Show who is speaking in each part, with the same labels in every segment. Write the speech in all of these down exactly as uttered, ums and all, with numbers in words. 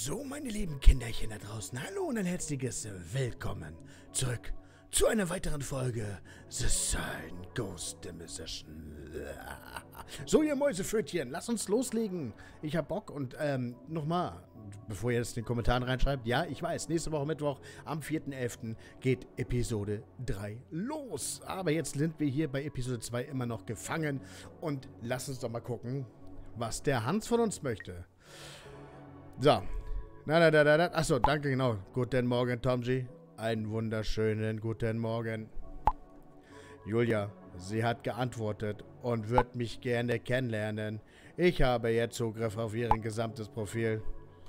Speaker 1: So, meine lieben Kinderchen da draußen, hallo und ein herzliches Willkommen zurück zu einer weiteren Folge The Silent Ghost Deposition. So, ihr Mäusepfötchen, lasst uns loslegen. Ich hab Bock und ähm, nochmal, bevor ihr jetzt in den Kommentaren reinschreibt, ja, ich weiß, nächste Woche Mittwoch am vierten elften geht Episode drei los. Aber jetzt sind wir hier bei Episode zwei immer noch gefangen und lasst uns doch mal gucken, was der Hans von uns möchte. So. Na, na, na, na, na. Achso, danke, genau. Guten Morgen, Tomji. Einen wunderschönen guten Morgen. Julia, sie hat geantwortet und wird mich gerne kennenlernen. Ich habe jetzt Zugriff auf ihr gesamtes Profil.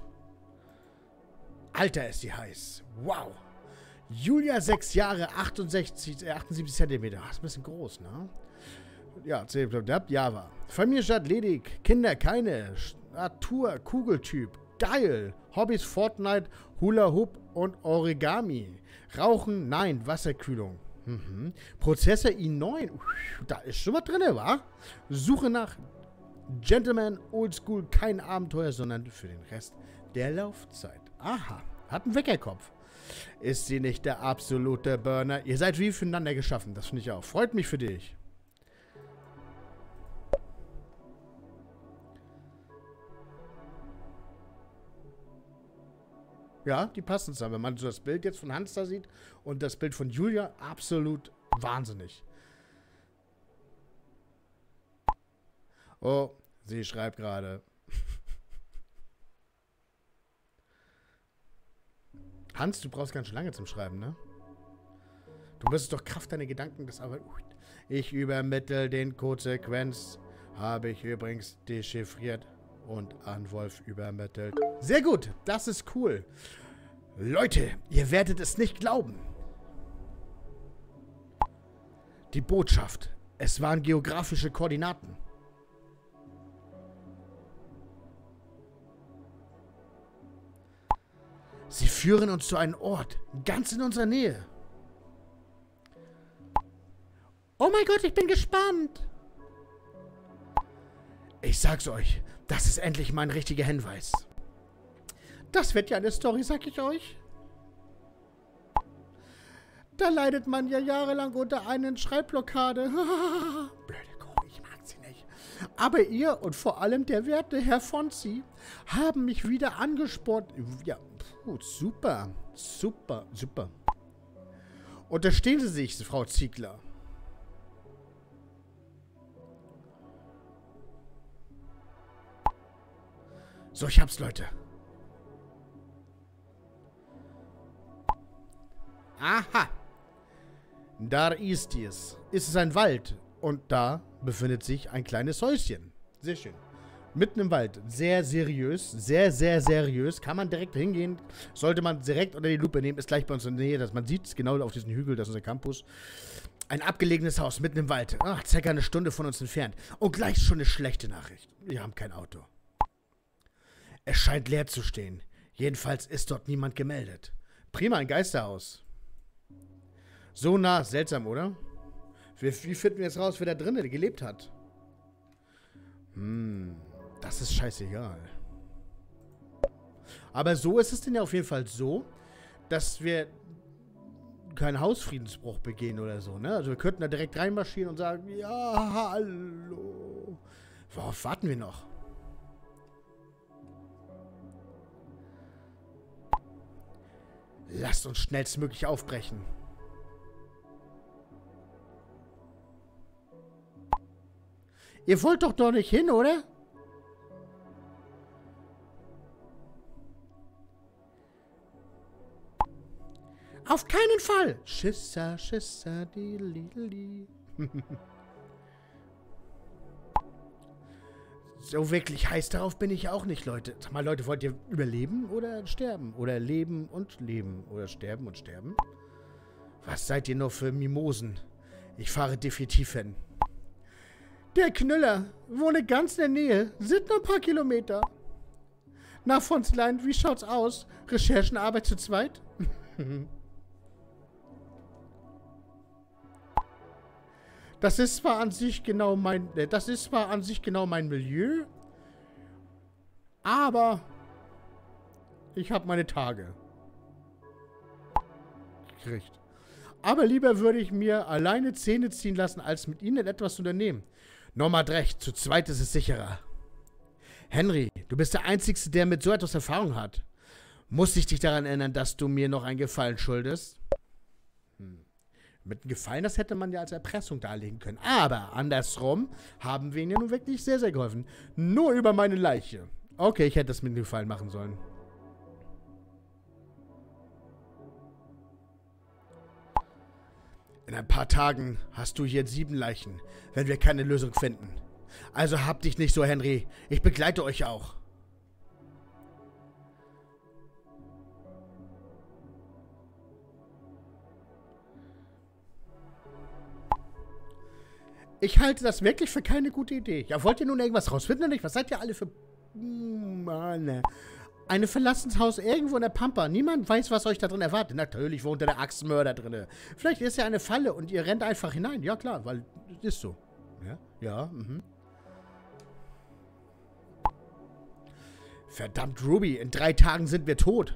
Speaker 1: Alter, ist sie heiß. Wow. Julia, sechs Jahre, achtundsechzig, äh, achtundsiebzig Zentimeter. Das ist ein bisschen groß, ne? Ja, Java. Familienstadt ledig. Kinder keine. Natur, Kugeltyp. Geil. Hobbys Fortnite, Hula Hoop und Origami. Rauchen, nein. Wasserkühlung. Mhm. Prozessor i neun. Da ist schon was drin, wa? Suche nach Gentleman Oldschool. Kein Abenteuer, sondern für den Rest der Laufzeit. Aha. Hat einen Weckerkopf. Ist sie nicht der absolute Burner? Ihr seid wie füreinander geschaffen. Das finde ich auch. Freut mich für dich. Ja, die passen zusammen. Wenn man so das Bild jetzt von Hans da sieht und das Bild von Julia, absolut wahnsinnig. Oh, sie schreibt gerade. Hans, du brauchst ganz schön lange zum Schreiben, ne? Du müsstest doch Kraft deiner Gedanken das aber... Ich übermittle den Codesequenz. Habe ich übrigens dechiffriert und an Wolf übermittelt. Sehr gut, das ist cool. Leute, ihr werdet es nicht glauben. Die Botschaft. Es waren geografische Koordinaten. Sie führen uns zu einem Ort, ganz in unserer Nähe. Oh mein Gott, ich bin gespannt. Ich sag's euch, das ist endlich mal ein richtiger Hinweis. Das wird ja eine Story, sag ich euch. Da leidet man ja jahrelang unter einer Schreibblockade. Blöde Kuh, ich mag sie nicht. Aber ihr und vor allem der werte Herr Fonzi haben mich wieder angespornt. Ja, puh, super, super, super. Unterstehen Sie sich, Frau Ziegler. So, ich hab's, Leute. Aha. Da ist es. Ist es ein Wald. Und da befindet sich ein kleines Häuschen. Sehr schön. Mitten im Wald. Sehr seriös. Sehr, sehr seriös. Kann man direkt hingehen. Sollte man direkt unter die Lupe nehmen. Ist gleich bei uns in der Nähe. Dass man sieht es genau auf diesen Hügel. Das ist unser Campus. Ein abgelegenes Haus mitten im Wald. Ach, circa eine Stunde von uns entfernt. Und gleich schon eine schlechte Nachricht. Wir haben kein Auto. Es scheint leer zu stehen. Jedenfalls ist dort niemand gemeldet. Prima, ein Geisterhaus. So nah, seltsam, oder? Wie, wie finden wir jetzt raus, wer da drinnen gelebt hat? Hm, das ist scheißegal. Aber so ist es denn ja auf jeden Fall so, dass wir keinen Hausfriedensbruch begehen oder so, ne? Also wir könnten da direkt reinmarschieren und sagen, ja, hallo. Worauf warten wir noch? Lasst uns schnellstmöglich aufbrechen. Ihr wollt doch doch nicht hin, oder? Auf keinen Fall! Schisser, Schisser, die Lidli. So wirklich heiß darauf bin ich auch nicht, Leute. Sag mal, Leute, wollt ihr überleben oder sterben? Oder leben und leben? Oder sterben und sterben? Was seid ihr nur für Mimosen? Ich fahre definitiv hin. Der Knüller wohne ganz in der Nähe. Sind nur ein paar Kilometer. Na, Fonslein, wie schaut's aus? Recherchenarbeit zu zweit? Das ist zwar an sich genau mein, äh, das ist zwar an sich genau mein Milieu, aber Ich habe meine Tage. Gekriegt. Aber lieber würde ich mir alleine Zähne ziehen lassen, als mit ihnen etwas zu unternehmen. Norma hat recht, zu zweit ist es sicherer. Henry, du bist der Einzige, der mit so etwas Erfahrung hat. Muss ich dich daran erinnern, dass du mir noch einen Gefallen schuldest? Hm. Mit einem Gefallen, das hätte man ja als Erpressung darlegen können. Aber andersrum haben wir ihnen ja nun wirklich sehr, sehr geholfen. Nur über meine Leiche. Okay, ich hätte das mit einem Gefallen machen sollen. In ein paar Tagen hast du hier sieben Leichen, wenn wir keine Lösung finden. Also hab dich nicht so, Henry. Ich begleite euch auch. Ich halte das wirklich für keine gute Idee. Ja, wollt ihr nun irgendwas rausfinden oder nicht? Was seid ihr alle für... Mann. Ein verlassenes Haus irgendwo in der Pampa. Niemand weiß, was euch da drin erwartet. Natürlich wohnt da der Axtmörder drin. Vielleicht ist ja eine Falle und ihr rennt einfach hinein. Ja, klar, weil ist so. Ja, ja, mhm. Verdammt, Ruby, in drei Tagen sind wir tot.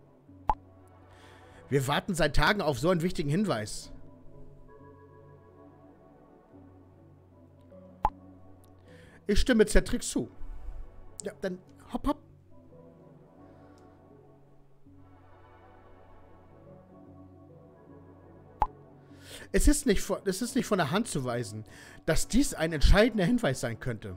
Speaker 1: Wir warten seit Tagen auf so einen wichtigen Hinweis. Ich stimme Cedric zu. Ja, dann hopp, hopp. Es ist, nicht von, es ist nicht von der Hand zu weisen, dass dies ein entscheidender Hinweis sein könnte.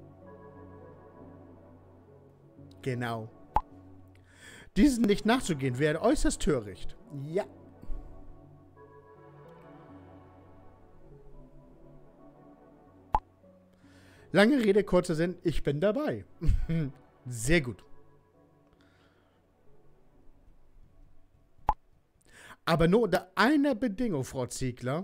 Speaker 1: Genau. Diesen nicht nachzugehen wäre äußerst töricht. Ja. Lange Rede, kurzer Sinn, ich bin dabei. Sehr gut. Aber nur unter einer Bedingung, Frau Ziegler.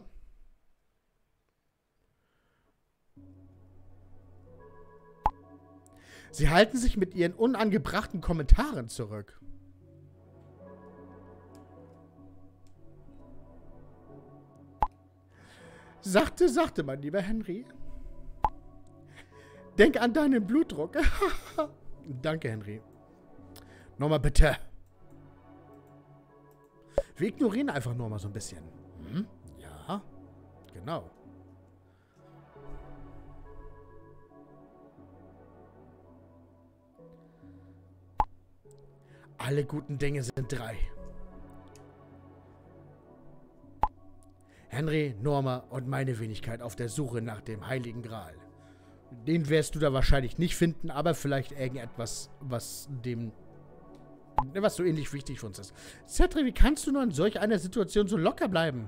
Speaker 1: Sie halten sich mit Ihren unangebrachten Kommentaren zurück. Sachte, sachte, mein lieber Henry. Denk an deinen Blutdruck. Danke, Henry. Nochmal bitte. Wir ignorieren einfach nur mal so ein bisschen. Hm? Ja, genau. Alle guten Dinge sind drei. Henry, Norma und meine Wenigkeit auf der Suche nach dem Heiligen Gral. Den wirst du da wahrscheinlich nicht finden, aber vielleicht irgendetwas, was dem... was so ähnlich wichtig für uns ist. Cedric, wie kannst du nur in solch einer Situation so locker bleiben?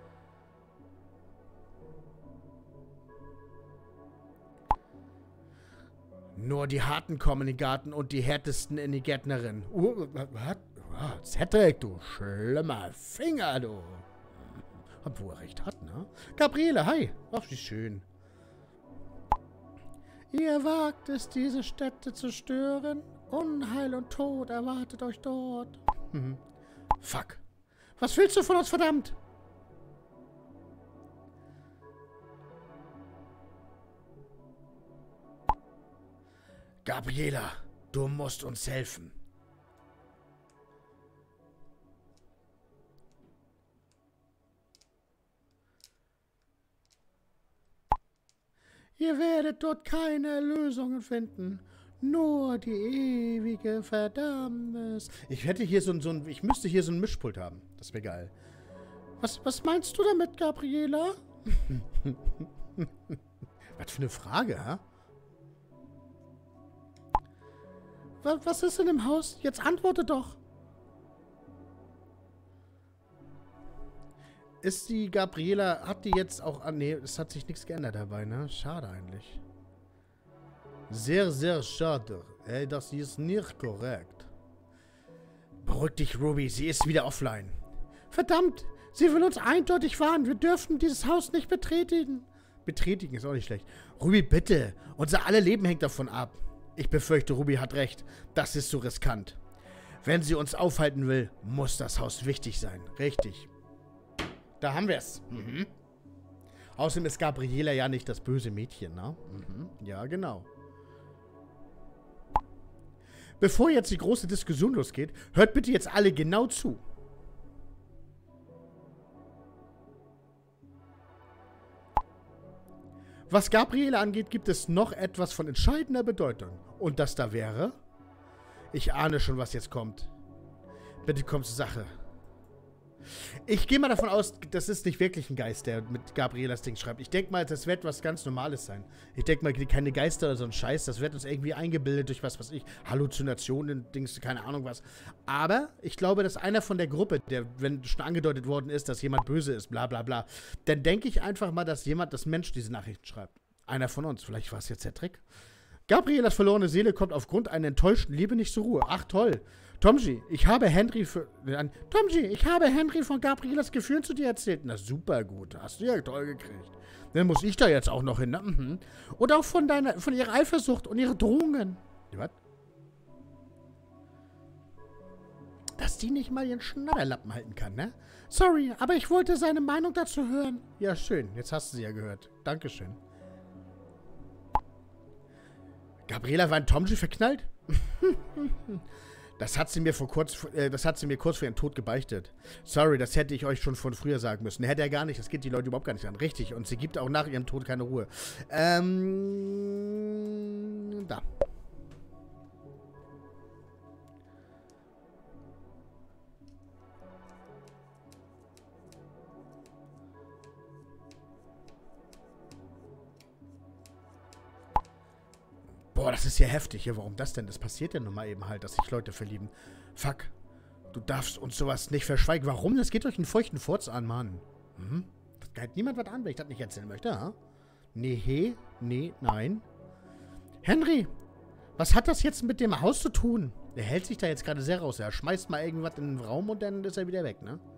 Speaker 1: Nur die Harten kommen in den Garten und die Härtesten in die Gärtnerin. Uh, was? Oh, Cedric, du schlimmer Finger, du. Obwohl er recht hat, ne? Gabriele, hi. Ach, wie schön. Ihr wagt es, diese Städte zu stören? Unheil und Tod erwartet euch dort. Mhm. Fuck. Was willst du von uns, verdammt? Gabriela, du musst uns helfen. Ihr werdet dort keine Lösungen finden. Nur die ewige Verdammnis. Ich hätte hier so ein, so ein, ich müsste hier so ein Mischpult haben. Das wäre geil. Was, was meinst du damit, Gabriela? Was für eine Frage, hä? Was, was ist in dem Haus? Jetzt antworte doch. Ist die Gabriela, hat die jetzt auch... Ah, nee, es hat sich nichts geändert dabei, ne? Schade eigentlich. Sehr, sehr schade. Ey, das ist nicht korrekt. Beruhig dich, Ruby. Sie ist wieder offline. Verdammt! Sie will uns eindeutig warnen. Wir dürfen dieses Haus nicht betreten. Betretigen ist auch nicht schlecht. Ruby, bitte. Unser aller Leben hängt davon ab. Ich befürchte, Ruby hat recht. Das ist zu riskant. Wenn sie uns aufhalten will, muss das Haus wichtig sein. Richtig. Da haben wir es. Mhm. Außerdem ist Gabriela ja nicht das böse Mädchen, ne? Mhm. Ja, genau. bevor jetzt die große Diskussion losgeht, hört bitte jetzt alle genau zu. Was Gabriele angeht, gibt es noch etwas von entscheidender Bedeutung. Und das da wäre... Ich ahne schon, was jetzt kommt. Bitte komm zur Sache. Ich gehe mal davon aus, das ist nicht wirklich ein Geist, der mit Gabrielas Ding schreibt. Ich denke mal, das wird was ganz Normales sein. Ich denke mal, keine Geister oder so ein Scheiß. Das wird uns irgendwie eingebildet durch was, was ich... Halluzinationen, Dings, keine Ahnung was. Aber ich glaube, dass einer von der Gruppe, der, wenn schon angedeutet worden ist, dass jemand böse ist, bla bla bla, dann denke ich einfach mal, dass jemand, das Mensch diese Nachrichten schreibt. Einer von uns. Vielleicht war es jetzt der Trick. Gabrielas verlorene Seele kommt aufgrund einer enttäuschten Liebe nicht zur Ruhe. Ach toll. Tomji, ich habe Henry für... Äh, Tomji, ich habe Henry von Gabrielas Gefühlen zu dir erzählt. Na super gut. Hast du ja toll gekriegt. Dann muss ich da jetzt auch noch hin. Ne? Mhm. Und auch von deiner, von ihrer Eifersucht und ihren Drohungen. Was? Dass die nicht mal ihren Schnatterlappen halten kann, ne? Sorry, aber ich wollte seine Meinung dazu hören. Ja, schön. Jetzt hast du sie ja gehört. Dankeschön. Gabriela war in Tomji verknallt? Das hat sie mir vor kurz, äh, das hat sie mir kurz vor ihrem Tod gebeichtet. Sorry, das hätte ich euch schon von früher sagen müssen. Hätte er gar nicht, das geht die Leute überhaupt gar nicht an. Richtig, und sie gibt auch nach ihrem Tod keine Ruhe. Ähm, da. Boah, das ist ja heftig hier. Warum das denn? Das passiert ja nun mal eben halt, dass sich Leute verlieben. Fuck. Du darfst uns sowas nicht verschweigen. Warum? Das geht euch einen feuchten Furz an, Mann. Mhm. Das geht niemand was an, wenn ich das nicht erzählen möchte, ha? Nee, he, nee, nein. Henry, was hat das jetzt mit dem Haus zu tun? Er hält sich da jetzt gerade sehr raus. Er schmeißt mal irgendwas in den Raum und dann ist er wieder weg, ne?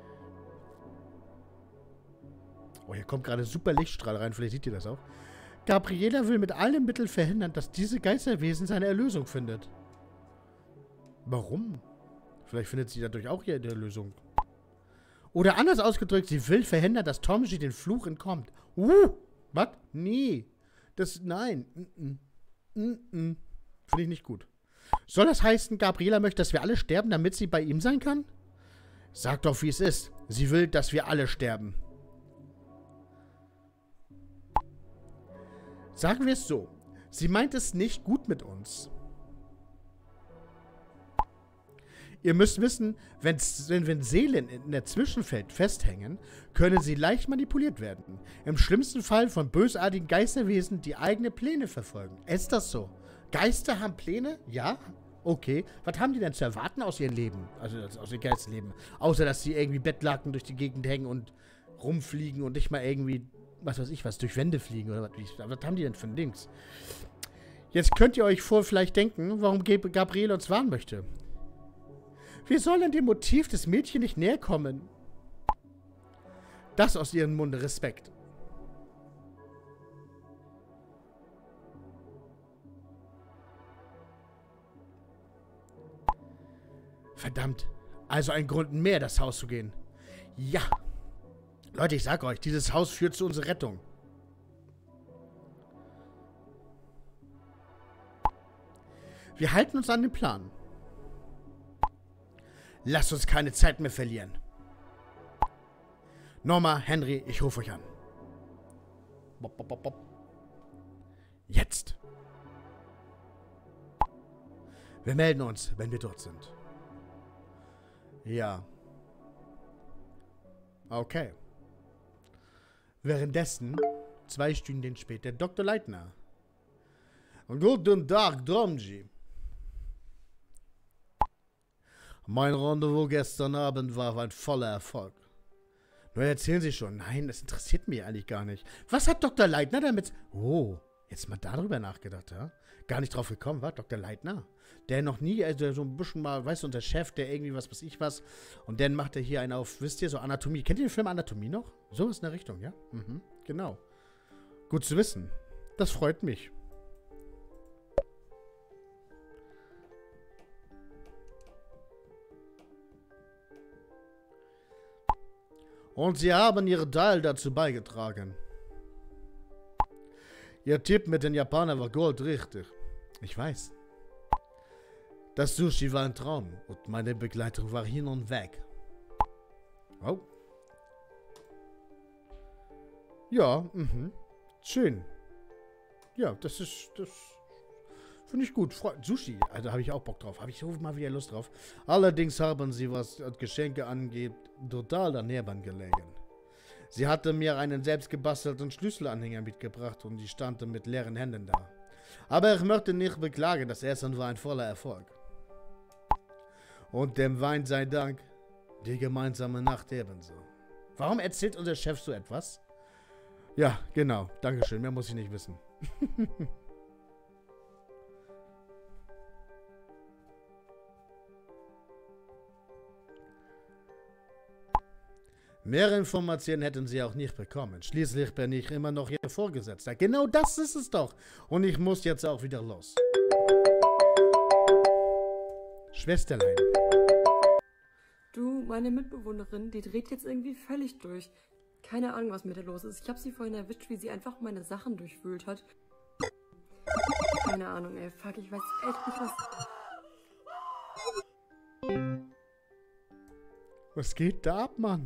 Speaker 1: Oh, hier kommt gerade super Lichtstrahl rein. Vielleicht seht ihr das auch. Gabriela will mit allen Mitteln verhindern, dass diese Geisterwesen seine Erlösung findet. Warum? Vielleicht findet sie dadurch auch ihre Erlösung. Oder anders ausgedrückt, sie will verhindern, dass Tomji den Fluch entkommt. Uh, was? Nee. Das, nein. Mm-mm. Mm-mm. Finde ich nicht gut. Soll das heißen, Gabriela möchte, dass wir alle sterben, damit sie bei ihm sein kann? Sag doch, wie es ist. Sie will, dass wir alle sterben. Sagen wir es so. Sie meint es nicht gut mit uns. Ihr müsst wissen, wenn, wenn Seelen in der Zwischenwelt festhängen, können sie leicht manipuliert werden. Im schlimmsten Fall von bösartigen Geisterwesen, die eigene Pläne verfolgen. Ist das so? Geister haben Pläne? Ja? Okay. Was haben die denn zu erwarten aus ihrem Leben? Also aus ihrem Geisterleben. Außer, dass sie irgendwie Bettlaken durch die Gegend hängen und rumfliegen und nicht mal irgendwie... was weiß ich was, durch Wände fliegen oder was. Was haben die denn für ein Dings? Jetzt könnt ihr euch vor vielleicht denken, warum Gabriele uns warnen möchte. Wir sollen dem Motiv des Mädchens nicht näher kommen. Das aus ihrem Munde Respekt. Verdammt. Also ein Grund mehr, das Haus zu gehen. Ja. Leute, ich sag euch, dieses Haus führt zu unserer Rettung. Wir halten uns an den Plan. Lasst uns keine Zeit mehr verlieren. Norma, Henry, ich rufe euch an. Bop, bop, bop, bop. Jetzt. Wir melden uns, wenn wir dort sind. Ja. Okay. Währenddessen, zwei Stunden später, Doktor Leitner. Guten Tag, Tomji. Mein Rendezvous gestern Abend war ein voller Erfolg. Nur erzählen Sie schon. Nein, das interessiert mich eigentlich gar nicht. Was hat Doktor Leitner damit... Oh, jetzt mal darüber nachgedacht, ja? Gar nicht drauf gekommen, war Doktor Leitner. Der noch nie, also so ein bisschen mal, weißt du, unser Chef, der irgendwie was weiß ich was. Und dann macht er hier einen auf, wisst ihr, so Anatomie. Kennt ihr den Film Anatomie noch? So ist in der Richtung, ja? Mhm, genau. Gut zu wissen. Das freut mich. Und sie haben ihren Teil dazu beigetragen. Ihr Tipp mit den Japanern war goldrichtig. Ich weiß. Das Sushi war ein Traum und meine Begleitung war hin und weg. Oh. Ja, mhm. Schön. Ja, das ist, das finde ich gut. Fre Sushi, also habe ich auch Bock drauf. Habe ich so mal wieder Lust drauf. Allerdings haben sie, was Geschenke angeht, total daneben gelegen. Sie hatte mir einen selbstgebastelten Schlüsselanhänger mitgebracht und ich stand mit leeren Händen da. Aber ich möchte nicht beklagen, das Essen war ein voller Erfolg. Und dem Wein sei Dank, die gemeinsame Nacht ebenso. Warum erzählt unser Chef so etwas? Ja, genau. Dankeschön. Mehr muss ich nicht wissen. Mehr Informationen hätten sie auch nicht bekommen. Schließlich bin ich immer noch ihr Vorgesetzter. Genau das ist es doch. Und ich muss jetzt auch wieder los. Schwesterlein.
Speaker 2: Du, meine Mitbewohnerin, die dreht jetzt irgendwie völlig durch. Keine Ahnung, was mit ihr los ist. Ich habe sie vorhin erwischt, wie sie einfach meine Sachen durchwühlt hat. Keine Ahnung, ey. Fuck, ich weiß echt nicht, was...
Speaker 1: Was geht da ab, Mann?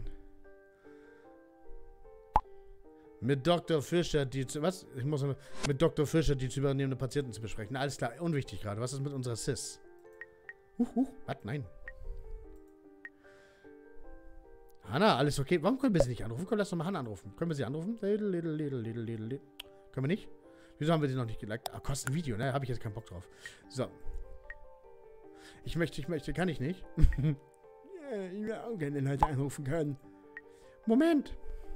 Speaker 1: Mit Doktor Fischer, die zu... Was? Ich muss mit Doktor Fischer, die zu übernehmende Patienten zu besprechen. Alles klar, unwichtig gerade. Was ist mit unserer Sis? Huch, huch. Was? Nein. Hanna, alles okay? Warum können wir sie nicht anrufen? Können wir das nochmal Hanna anrufen? Können wir sie anrufen? Lidl, lidl, lidl, lidl, lidl, lidl. Können wir nicht? Wieso haben wir sie noch nicht geliked? Ah, kostet ein Video, ne? Habe ich jetzt keinen Bock drauf. So. Ich möchte, ich möchte, kann ich nicht. Ja, ich will auch gerne den halt anrufen können. Moment.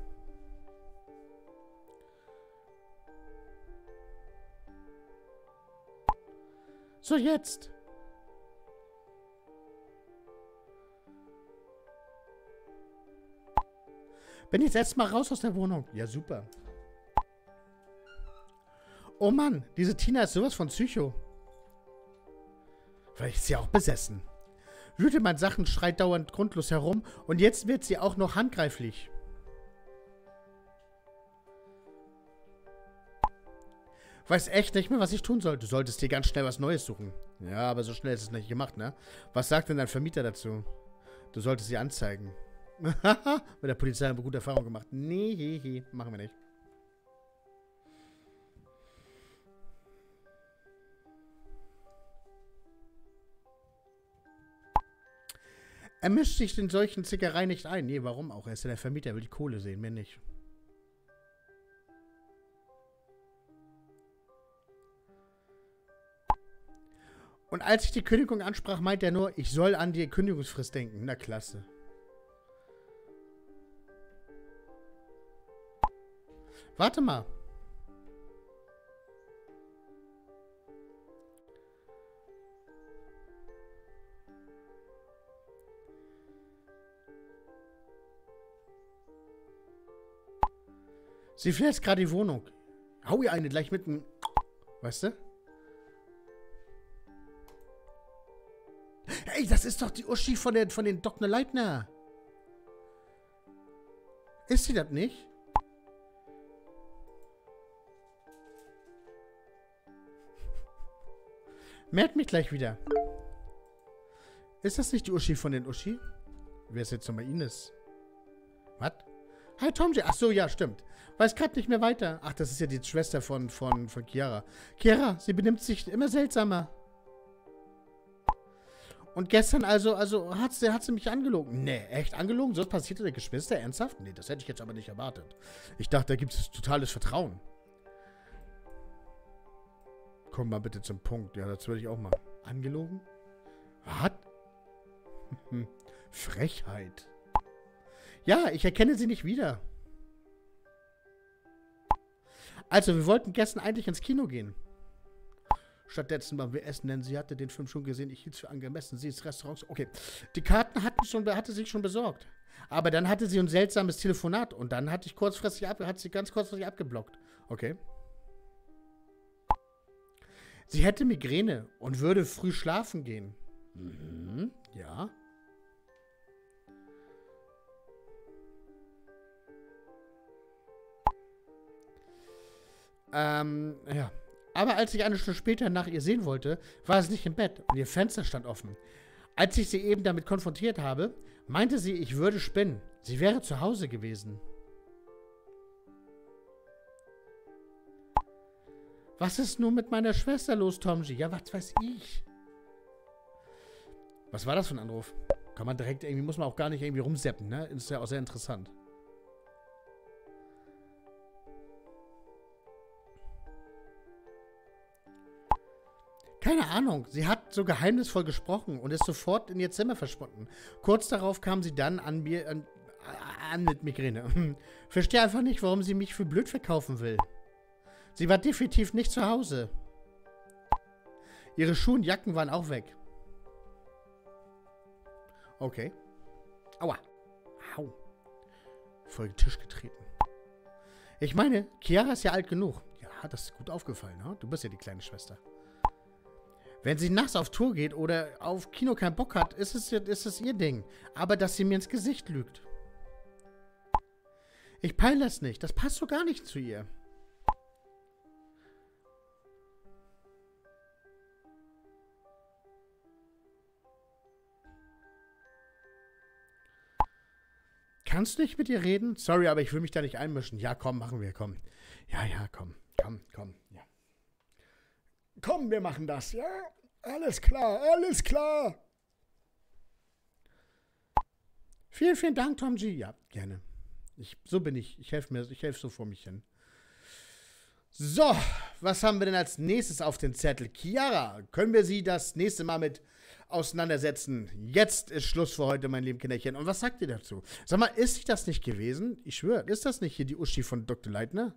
Speaker 1: So, jetzt. Bin jetzt erstmal raus aus der Wohnung. Ja, super. Oh Mann, diese Tina ist sowas von Psycho. Vielleicht ist sie auch besessen. Wütet man Sachen, schreit dauernd grundlos herum und jetzt wird sie auch noch handgreiflich. Weiß echt nicht mehr, was ich tun soll. Du solltest dir ganz schnell was Neues suchen. Ja, aber so schnell ist es nicht gemacht, ne? Was sagt denn dein Vermieter dazu? Du solltest sie anzeigen. Haha, mit der Polizei haben wir gute Erfahrung gemacht. Nee, he, he, machen wir nicht. Er mischt sich in solchen Zickereien nicht ein. Nee, warum auch? Er ist ja der Vermieter, er will die Kohle sehen, mehr nicht. Und als ich die Kündigung ansprach, meint er nur, ich soll an die Kündigungsfrist denken. Na, klasse. Warte mal. Sie verlässt gerade die Wohnung. Hau ihr eine gleich mitten. Weißt du? Ey, das ist doch die Uschi von, der, von den Doktor Leitner. Ist sie das nicht? Merkt mich gleich wieder. Ist das nicht die Uschi von den Uschi? Wer ist jetzt nochmal Ines? Was? Hi Tomji. Ach so, ja, stimmt. Weiß gerade nicht mehr weiter. Ach, das ist ja die Schwester von, von, von Chiara. Chiara, sie benimmt sich immer seltsamer. Und gestern also, also hat sie, hat sie mich angelogen. Nee, echt angelogen? So passiert der Geschwister? Ernsthaft? Nee, das hätte ich jetzt aber nicht erwartet. Ich dachte, da gibt es totales Vertrauen. Komm mal bitte zum Punkt. Ja, das würde ich auch mal. Angelogen? Was? Frechheit. Ja, ich erkenne sie nicht wieder. Also, wir wollten gestern eigentlich ins Kino gehen. Stattdessen waren wir essen, denn sie hatte den Film schon gesehen. Ich hielt es für angemessen. Sie ist Restaurants. Okay. Die Karten hatten schon, hatte sich schon besorgt. Aber dann hatte sie ein seltsames Telefonat. Und dann hatte ich kurzfristig ab, hat sie ganz kurzfristig abgeblockt. Okay. Sie hätte Migräne und würde früh schlafen gehen. Mhm. Ja. Ähm, ja. Aber als ich eine Stunde später nach ihr sehen wollte, war es nicht im Bett und ihr Fenster stand offen. Als ich sie eben damit konfrontiert habe, meinte sie, ich würde spinnen. Sie wäre zu Hause gewesen. Was ist nun mit meiner Schwester los, Tomji? Ja, was weiß ich? Was war das für ein Anruf? Kann man direkt irgendwie, muss man auch gar nicht irgendwie rumseppen, ne? Ist ja auch sehr interessant. Keine Ahnung, sie hat so geheimnisvoll gesprochen und ist sofort in ihr Zimmer verschwunden. Kurz darauf kam sie dann an mir, an, an mit Migräne. Verstehe einfach nicht, warum sie mich für blöd verkaufen will. Sie war definitiv nicht zu Hause. Ihre Schuhe und Jacken waren auch weg. Okay. Aua. Au. Vor den Tisch getreten. Ich meine, Chiara ist ja alt genug. Ja, das ist gut aufgefallen, ne? Du bist ja die kleine Schwester. Wenn sie nachts auf Tour geht oder auf Kino keinen Bock hat, ist es, ist es ihr Ding. Aber dass sie mir ins Gesicht lügt. Ich peile das nicht. Das passt so gar nicht zu ihr. Kannst du nicht mit ihr reden? Sorry, aber ich will mich da nicht einmischen. Ja, komm, machen wir, komm. Ja, ja, komm, komm, komm, ja. Komm, wir machen das, ja? Alles klar, alles klar. Vielen, vielen Dank, Tomji. Ja, gerne. Ich, so bin ich. Ich helfe mir, ich helfe so vor mich hin. So, was haben wir denn als nächstes auf den Zettel? Chiara, können wir sie das nächste Mal mit auseinandersetzen? Jetzt ist Schluss für heute, mein lieben Kinderchen. Und was sagt ihr dazu? Sag mal, ist sich das nicht gewesen? Ich schwöre, ist das nicht hier die Uschi von Doktor Leitner?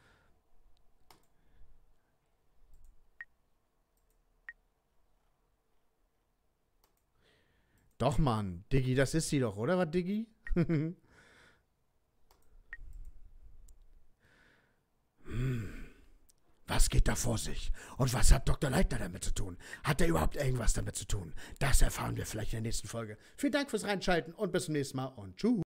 Speaker 1: Doch, Mann. Diggi, das ist sie doch, oder? Was, Diggi? hm. Was geht da vor sich? Und was hat Doktor Leitner damit zu tun? Hat er überhaupt irgendwas damit zu tun? Das erfahren wir vielleicht in der nächsten Folge. Vielen Dank fürs Reinschalten und bis zum nächsten Mal und tschüss.